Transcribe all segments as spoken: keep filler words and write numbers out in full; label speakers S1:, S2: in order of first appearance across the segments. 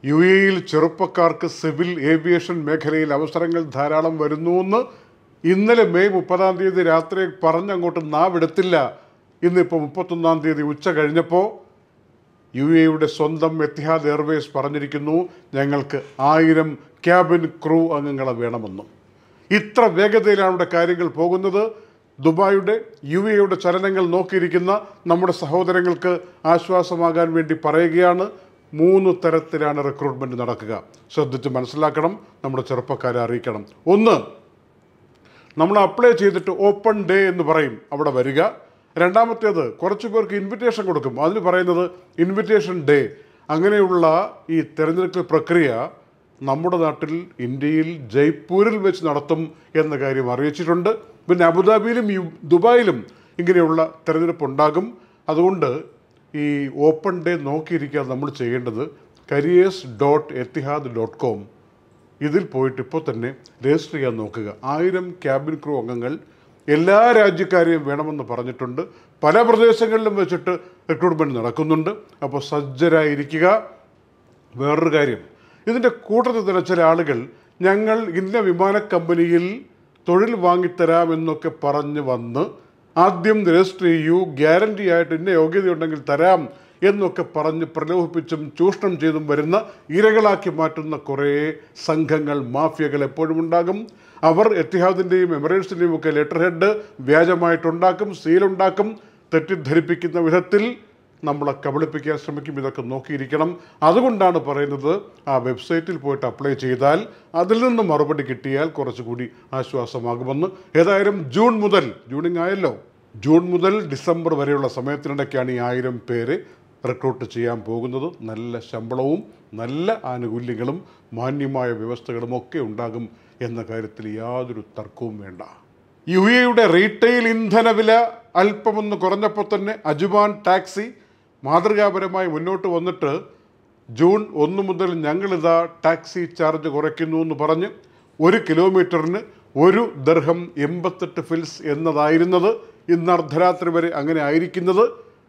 S1: U എയിൽ ചെറുപ്പക്കാർക്ക് civil aviation മേഖലയിൽ അവസരങ്ങൾ ധാരാളം വരുന്നുവെന്ന് ഇന്നലെ മെയ് മുപ്പതാം തീയതി രാത്രി പറഞ്ഞങ്ങോട്ട് നാവെടുത്തില്ല. ഇന്നിപ്പോൾ മുപ്പത്തൊന്നാം തീയതി ഉച്ച കഴിഞ്ഞപ്പോൾ യു എയുടെ സ്വന്തം എത്തിഹാദ് എയർവേസ് പറഞ്ഞിരിക്കുന്നു, ഞങ്ങൾക്ക് ആയിരം ക്യാബിൻ ക്രൂ അംഗങ്ങളെ വേണമെന്നും. ഇത്ര വേഗതയിലാണ് ഇവിടെ കാര്യങ്ങൾ പോകുന്നത്. ദുബായിയുടെ യു എയുടെ ചലനങ്ങൾ നോക്കിയിരിക്കുന്ന നമ്മുടെ സഹോദരങ്ങൾക്ക് ആശ്വാസമാകാൻ വേണ്ടി പറയുകയാണ്, മൂന്ന് തരത്തിലാണ് റിക്രൂട്ട്മെൻറ്റ് നടക്കുക. ശ്രദ്ധിച്ച് മനസ്സിലാക്കണം, നമ്മുടെ ചെറുപ്പക്കാരെ അറിയിക്കണം. ഒന്ന്, നമ്മൾ അപ്ലൈ ചെയ്തിട്ട് ഓപ്പൺ ഡേ എന്ന് പറയും, അവിടെ വരിക. രണ്ടാമത്തേത്, കുറച്ച് പേർക്ക് ഇൻവിറ്റേഷൻ കൊടുക്കും, അതിന് പറയുന്നത് ഇൻവിറ്റേഷൻ ഡേ. അങ്ങനെയുള്ള ഈ തിരഞ്ഞെടുക്കൽ പ്രക്രിയ നമ്മുടെ നാട്ടിൽ ഇന്ത്യയിൽ ജയ്പൂരിൽ വെച്ച് നടത്തും എന്ന കാര്യം അറിയിച്ചിട്ടുണ്ട്. പിന്നെ അബുദാബിയിലും ദുബായിലും ഇങ്ങനെയുള്ള തിരഞ്ഞെടുപ്പ് ഉണ്ടാകും. അതുകൊണ്ട് ഈ ഓപ്പൺ ഡേ നോക്കിയിരിക്കാതെ നമ്മൾ ചെയ്യേണ്ടത് careers dot Etihad dot com ഇതിൽ പോയിട്ട് ഇപ്പോൾ തന്നെ രജിസ്റ്റർ ചെയ്യാൻ നോക്കുക. ആയിരം ക്യാബിൻ ക്രൂ അംഗങ്ങൾ എല്ലാ രാജ്യക്കാരെയും വേണമെന്ന് പറഞ്ഞിട്ടുണ്ട്. പല പ്രദേശങ്ങളിലും വെച്ചിട്ട് റിക്രൂട്ട്മെൻറ്റ് നടക്കുന്നുണ്ട്. അപ്പോൾ സജ്ജരായിരിക്കുക. വേറൊരു കാര്യം, ഇതിൻ്റെ കൂട്ടത്തിൽ തന്നെ ചില ആളുകൾ ഞങ്ങൾ ഇന്ന വിമാന കമ്പനിയിൽ തൊഴിൽ വാങ്ങിത്തരാമെന്നൊക്കെ പറഞ്ഞ് വന്ന് ആദ്യം രജിസ്റ്റർ ചെയ്യൂ, ഗ്യാരണ്ടി ആയിട്ട് ഇന്ന യോഗ്യതയുണ്ടെങ്കിൽ തരാം എന്നൊക്കെ പറഞ്ഞ് പ്രലോഭിപ്പിച്ചും ചൂഷണം ചെയ്തും വരുന്ന ഇരകളാക്കി മാറ്റുന്ന കുറേ സംഘങ്ങൾ, മാഫിയകൾ എപ്പോഴും ഉണ്ടാകും. അവർ എത്തിഹാദിൻ്റെയും എമിറേറ്റ്സിൻ്റെയും ഒക്കെ ലെറ്റർ ഹെഡ് വ്യാജമായിട്ടുണ്ടാക്കും, സീലുണ്ടാക്കും, തെറ്റിദ്ധരിപ്പിക്കുന്ന വിധത്തിൽ നമ്മളെ കബളിപ്പിക്കാൻ ശ്രമിക്കും. ഇതൊക്കെ നോക്കിയിരിക്കണം. അതുകൊണ്ടാണ് പറയുന്നത്, ആ വെബ്സൈറ്റിൽ പോയിട്ട് അപ്ലൈ ചെയ്താൽ അതിൽ നിന്ന് മറുപടി കിട്ടിയാൽ കുറച്ചുകൂടി ആശ്വാസമാകുമെന്ന്. ഏതായാലും ജൂൺ മുതൽ, ജൂണിങ് ആയല്ലോ, ജൂൺ മുതൽ ഡിസംബർ വരെയുള്ള സമയത്തിനിടയ്ക്കാണ് ഈ ആയിരം പേര് റിക്രൂട്ട് ചെയ്യാൻ പോകുന്നത്. നല്ല ശമ്പളവും നല്ല ആനുകൂല്യങ്ങളും മാന്യമായ വ്യവസ്ഥകളും ഒക്കെ ഉണ്ടാകും എന്ന കാര്യത്തിൽ യാതൊരു തർക്കവും വേണ്ട. യു എയുടെ റീറ്റെയിൽ ഇന്ധന വില അല്പമൊന്ന് കുറഞ്ഞപ്പോൾ തന്നെ അജുമാൻ ടാക്സി മാതൃകാപരമായി മുന്നോട്ട് വന്നിട്ട് ജൂൺ ഒന്ന് മുതൽ ഞങ്ങളിതാ ടാക്സി ചാർജ് കുറയ്ക്കുന്നു എന്ന് പറഞ്ഞ് ഒരു കിലോമീറ്ററിന് ഒരു ദിർഹം എൺപത്തെട്ട് ഫിൽസ് എന്നതായിരുന്നത് ഇന്ന് അർദ്ധരാത്രി വരെ അങ്ങനെ ആയിരിക്കുന്നത്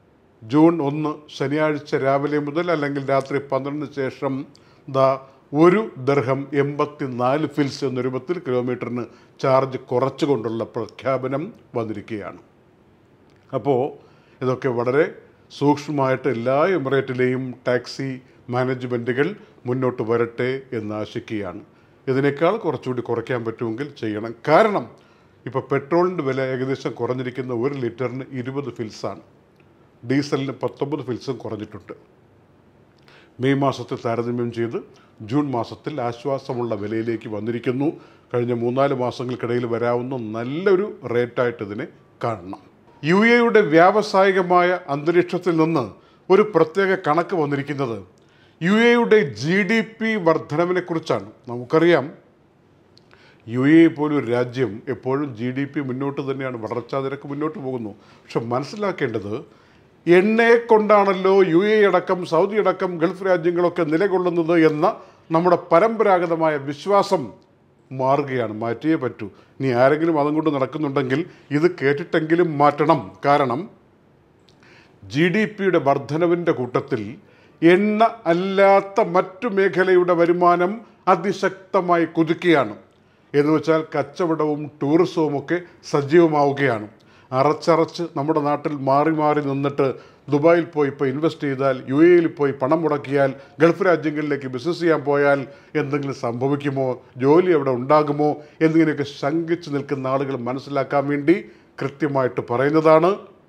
S1: ജൂൺ ഒന്ന് ശനിയാഴ്ച രാവിലെ മുതൽ അല്ലെങ്കിൽ രാത്രി പന്ത്രണ്ടിന് ശേഷം ദാ ഒരു ദിർഹം എൺപത്തി നാല് ഫിൽസ് എന്ന രൂപത്തിൽ കിലോമീറ്ററിന് ചാർജ് കുറച്ചുകൊണ്ടുള്ള പ്രഖ്യാപനം വന്നിരിക്കുകയാണ്. അപ്പോൾ ഇതൊക്കെ വളരെ സൂക്ഷ്മമായിട്ട് എല്ലാ എമിറേറ്റിലെയും ടാക്സി മാനേജ്മെൻറ്റുകൾ മുന്നോട്ട് വരട്ടെ എന്ന് ആശിക്കുകയാണ്. ഇതിനേക്കാൾ കുറച്ചുകൂടി കുറയ്ക്കാൻ പറ്റുമെങ്കിൽ ചെയ്യണം. കാരണം ഇപ്പോൾ പെട്രോളിൻ്റെ വില ഏകദേശം കുറഞ്ഞിരിക്കുന്ന ഒരു ലിറ്ററിന് ഇരുപത് ഫിൽസാണ്. ഡീസലിന് പത്തൊമ്പത് ഫിൽസും കുറഞ്ഞിട്ടുണ്ട്. മെയ് മാസത്തിൽ താരതമ്യം ചെയ്ത് ജൂൺ മാസത്തിൽ ആശ്വാസമുള്ള വിലയിലേക്ക് വന്നിരിക്കുന്നു. കഴിഞ്ഞ മൂന്നാല് മാസങ്ങൾക്കിടയിൽ വരാവുന്ന നല്ലൊരു റേറ്റായിട്ട് ഇതിനെ കാണണം. യു എയുടെ വ്യാവസായികമായ അന്തരീക്ഷത്തിൽ നിന്ന് ഒരു പ്രത്യേക കണക്ക് വന്നിരിക്കുന്നത് യു എയുടെ ജി ഡി പി വർധനവിനെക്കുറിച്ചാണ്. നമുക്കറിയാം, യു എ പോലൊരു രാജ്യം എപ്പോഴും ജി ഡി പി മുന്നോട്ട് തന്നെയാണ്, വളർച്ചാ നിരക്ക് മുന്നോട്ട് പോകുന്നു. പക്ഷെ മനസ്സിലാക്കേണ്ടത്, എണ്ണയെ കൊണ്ടാണല്ലോ യു എ അടക്കം സൗദി അടക്കം ഗൾഫ് രാജ്യങ്ങളൊക്കെ നിലകൊള്ളുന്നത് എന്ന നമ്മുടെ പരമ്പരാഗതമായ വിശ്വാസം മാറുകയാണ്. മാറ്റിയേ പറ്റൂ. ഇനി ആരെങ്കിലും അതും കൊണ്ട് നടക്കുന്നുണ്ടെങ്കിൽ ഇത് കേട്ടിട്ടെങ്കിലും മാറ്റണം. കാരണം ജി ഡി പിയുടെ വർധനവിൻ്റെ കൂട്ടത്തിൽ എണ്ണ അല്ലാത്ത മറ്റു മേഖലയുടെ വരുമാനം അതിശക്തമായി കുതിക്കുകയാണ്. എന്ന് വെച്ചാൽ കച്ചവടവും ടൂറിസവും ഒക്കെ സജീവമാവുകയാണ്. അറച്ചറച്ച് നമ്മുടെ നാട്ടിൽ മാറി മാറി നിന്നിട്ട് ദുബായിൽ പോയി ഇപ്പോൾ ഇൻവെസ്റ്റ് ചെയ്താൽ, യു എയിൽ പോയി പണം മുടക്കിയാൽ, ഗൾഫ് രാജ്യങ്ങളിലേക്ക് ബിസിനസ് ചെയ്യാൻ പോയാൽ എന്തെങ്കിലും സംഭവിക്കുമോ, ജോലി അവിടെ ഉണ്ടാകുമോ എന്നിങ്ങനെയൊക്കെ ശങ്കിച്ച് നിൽക്കുന്ന ആളുകൾ മനസ്സിലാക്കാൻ വേണ്ടി കൃത്യമായിട്ട് പറയുന്നതാണ്.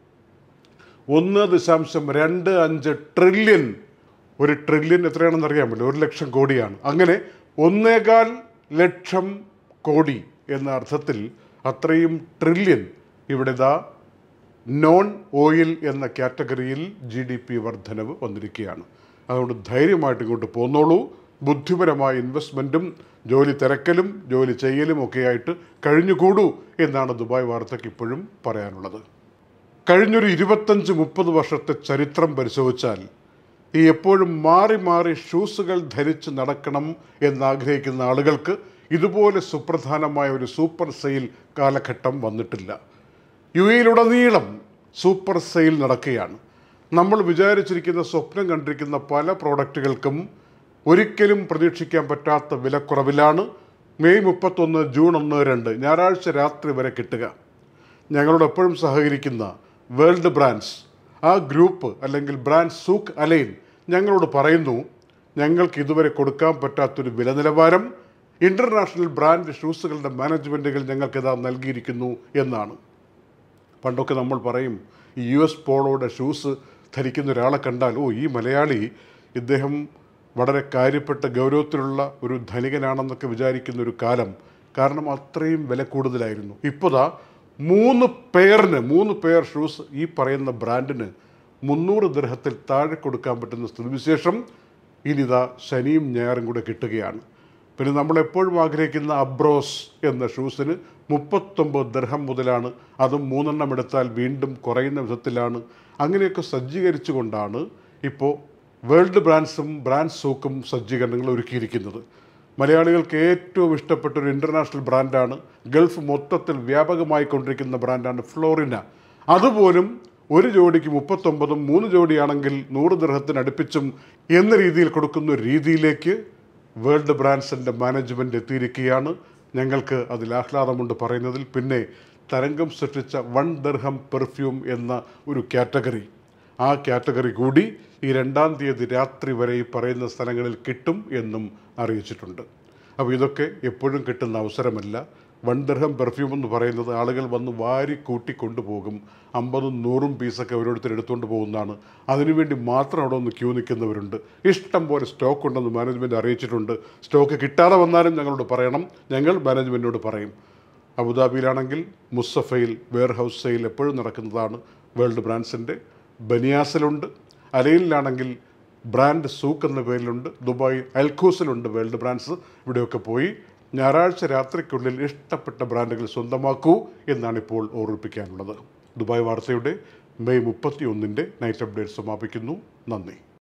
S1: ഒന്ന് ദശാംശം രണ്ട് അഞ്ച് ട്രില്യൺ, ഒരു ട്രില്യൺ എത്രയാണെന്ന് അറിയാൻ പറ്റില്ല, ഒരു ലക്ഷം കോടിയാണ്. അങ്ങനെ ഒന്നേകാൽ ലക്ഷം കോടി എന്ന അർത്ഥത്തിൽ അത്രയും ട്രില്യൺ ഇവിടെ ദാ നോൺ ഓയിൽ എന്ന കാറ്റഗറിയിൽ ജി ഡി പി വർധനവ് വന്നിരിക്കുകയാണ്. അതുകൊണ്ട് ധൈര്യമായിട്ട് ഇങ്ങോട്ട് പോന്നോളൂ. ബുദ്ധിപരമായ ഇൻവെസ്റ്റ്മെൻറ്റും ജോലി തിരക്കലും ജോലി ചെയ്യലും ഒക്കെയായിട്ട് കഴിഞ്ഞുകൂടൂ എന്നാണ് ദുബായ് വാർത്തയ്ക്ക് ഇപ്പോഴും പറയാനുള്ളത്. കഴിഞ്ഞൊരു ഇരുപത്തഞ്ച് മുപ്പത് വർഷത്തെ ചരിത്രം പരിശോധിച്ചാൽ ഈ എപ്പോഴും മാറി മാറി ഷൂസുകൾ ധരിച്ച് നടക്കണം എന്നാഗ്രഹിക്കുന്ന ആളുകൾക്ക് ഇതുപോലെ സുപ്രധാനമായ ഒരു സൂപ്പർ സെയിൽ കാലഘട്ടം വന്നിട്ടില്ല. യു എയിലുടനീളം സൂപ്പർ സെയിൽ നടക്കുകയാണ്. നമ്മൾ വിചാരിച്ചിരിക്കുന്ന, സ്വപ്നം കണ്ടിരിക്കുന്ന പല പ്രോഡക്റ്റുകൾക്കും ഒരിക്കലും പ്രതീക്ഷിക്കാൻ പറ്റാത്ത വിലക്കുറവിലാണ് മെയ് മുപ്പത്തൊന്ന് ജൂൺ ഒന്ന് രണ്ട് ഞായറാഴ്ച രാത്രി വരെ കിട്ടുക. ഞങ്ങളോട് എപ്പോഴും സഹകരിക്കുന്ന വേൾഡ് ബ്രാൻഡ്സ്, ആ ഗ്രൂപ്പ് അല്ലെങ്കിൽ ബ്രാൻഡ് സൂക്ക് അലൈൻ ഞങ്ങളോട് പറയുന്നു, ഞങ്ങൾക്ക് ഇതുവരെ കൊടുക്കാൻ പറ്റാത്തൊരു വില നിലവാരം ഇൻ്റർനാഷണൽ ബ്രാൻഡ് ഷൂസുകളുടെ മാനേജ്മെൻറ്റുകൾ ഞങ്ങൾക്കിതാ നൽകിയിരിക്കുന്നു എന്നാണ്. പണ്ടൊക്കെ നമ്മൾ പറയും, ഈ യു എസ് പോളോയുടെ ഷൂസ് ധരിക്കുന്ന ഒരാളെ കണ്ടാൽ, ഓ ഈ മലയാളി ഇദ്ദേഹം വളരെ കാര്യപ്പെട്ട ഗൗരവത്തിലുള്ള ഒരു ധനികനാണെന്നൊക്കെ വിചാരിക്കുന്ന ഒരു കാലം. കാരണം അത്രയും വില കൂടുതലായിരുന്നു. ഇപ്പോൾ ദാ മൂന്ന് പെയറിന് മൂന്ന് പെയർ ഷൂസ് ഈ പറയുന്ന ബ്രാൻഡിന് മുന്നൂറ് ദിർഹത്തിൽ താഴെ കൊടുക്കാൻ പറ്റുന്ന സ്ഥിതിവിശേഷം ഇനിതാ ശനിയും ഞായറും കൂടെ കിട്ടുകയാണ്. പിന്നെ നമ്മളെപ്പോഴും ആഗ്രഹിക്കുന്ന അബ്രോസ് എന്ന ഷൂസിന് മുപ്പത്തൊമ്പത് ദിർഹം മുതലാണ്. അതും മൂന്നെണ്ണം എടുത്താൽ വീണ്ടും കുറയുന്ന വിധത്തിലാണ്. അങ്ങനെയൊക്കെ സജ്ജീകരിച്ചു കൊണ്ടാണ് ഇപ്പോൾ വേൾഡ് ബ്രാൻഡ്സും ബ്രാൻഡ് സൂക്കും സജ്ജീകരണങ്ങൾ ഒരുക്കിയിരിക്കുന്നത്. മലയാളികൾക്ക് ഏറ്റവും ഇഷ്ടപ്പെട്ട ഒരു ഇൻ്റർനാഷണൽ ബ്രാൻഡാണ്, ഗൾഫ് മൊത്തത്തിൽ വ്യാപകമായി കൊണ്ടിരിക്കുന്ന ബ്രാൻഡാണ് ഫ്ലോറിന. അതുപോലും ഒരു ജോഡിക്ക് മുപ്പത്തൊമ്പതും മൂന്ന് ജോഡിയാണെങ്കിൽ നൂറ് ദിർഹത്തിന് അടുപ്പിച്ചും എന്ന രീതിയിൽ കൊടുക്കുന്ന ഒരു രീതിയിലേക്ക് വേൾഡ് ബ്രാൻഡ്സിൻ്റെ മാനേജ്മെൻറ്റ് എത്തിയിരിക്കുകയാണ്. ഞങ്ങൾക്ക് അതിൽ ആഹ്ലാദമുണ്ട് പറയുന്നതിൽ. പിന്നെ തരംഗം സൃഷ്ടിച്ച വൺ ദിർഹം പെർഫ്യൂം എന്ന ഒരു കാറ്റഗറി, ആ കാറ്റഗറി കൂടി ഈ രണ്ടാം തീയതി രാത്രി വരെ ഈ പറയുന്ന സ്ഥലങ്ങളിൽ കിട്ടും എന്നും അറിയിച്ചിട്ടുണ്ട്. അപ്പോൾ ഇതൊക്കെ എപ്പോഴും കിട്ടുന്ന അവസരമല്ല. വൺ ദിർഹം പെർഫ്യൂം എന്ന് പറയുന്നത് ആളുകൾ വന്ന് വാരി കൂട്ടി കൊണ്ടുപോകും. അമ്പതും നൂറും പീസൊക്കെ ഓരോരുത്തർ എടുത്തുകൊണ്ട് പോകുന്നതാണ്. അതിനുവേണ്ടി മാത്രം അവിടെ ഒന്ന് ക്യൂ നിൽക്കുന്നവരുണ്ട്. ഇഷ്ടം പോലെ സ്റ്റോക്ക് ഉണ്ടെന്ന് മാനേജ്മെൻറ്റ് അറിയിച്ചിട്ടുണ്ട്. സ്റ്റോക്ക് കിട്ടാതെ വന്നാലും ഞങ്ങളോട് പറയണം, ഞങ്ങൾ മാനേജ്മെൻറ്റിനോട് പറയും. അബുദാബിയിലാണെങ്കിൽ മുസഫയിൽ വെയർ ഹൗസ് സെയിൽ എപ്പോഴും നടക്കുന്നതാണ്. വേൾഡ് ബ്രാൻഡ്സിൻ്റെ ബനിയാസിലുണ്ട്. അലയിലാണെങ്കിൽ ബ്രാൻഡ് സൂക്ക് എന്ന പേരിലുണ്ട്. ദുബായ് അൽഖൂസിലുണ്ട് വേൾഡ് ബ്രാൻഡ്സ്. ഇവിടെയൊക്കെ പോയി ഞായറാഴ്ച രാത്രിക്കുള്ളിൽ ഇഷ്ടപ്പെട്ട ബ്രാൻഡുകൾ സ്വന്തമാക്കൂ എന്നാണ് ഇപ്പോൾ ഓർമ്മിപ്പിക്കാനുള്ളത്. ദുബായ് വാർത്തയുടെ മെയ് മുപ്പത്തി ഒന്നിൻ്റെ നൈറ്റ് അപ്ഡേറ്റ് സമാപിക്കുന്നു. നന്ദി.